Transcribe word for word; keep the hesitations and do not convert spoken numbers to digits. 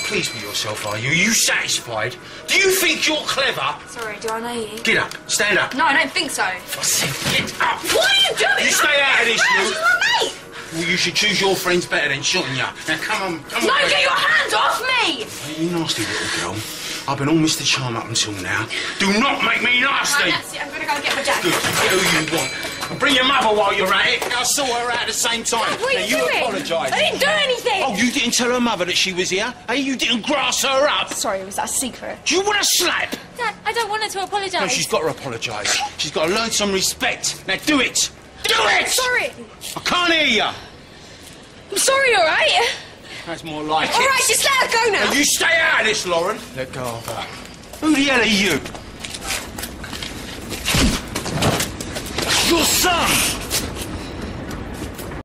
pleased with yourself, are you? Are you satisfied? Do you think you're clever? Sorry, do I know you? Get up. Stand up. No, I don't think so. I said get up. What are you doing? You stay out of this, you. This is my mate. Well, you should choose your friends better than shooting you. Now, come on, come No, on. get your hands off me! You nasty little girl. I've been all Mister Charm up until now. Do not make me nasty. Right, that's it. I'm going to go and get my dad. Good. Get who you want. And bring your mother while you're at it. I'll sort her out at the same time. Dad, what are now, you you doing? apologise. I didn't do anything! Oh, you didn't tell her mother that she was here? Hey, you didn't grass her up? Sorry, was that a secret? Do you want to slap? Dad, I don't want her to apologise. No, she's got to apologise. She's got to learn some respect. Now, do it. Do it! Sorry. I can't hear you. I'm sorry, all right? That's more like All it. right, just let her go now. Now, you stay out of this, Lauren. Let go of her. Who the hell are you? Your son!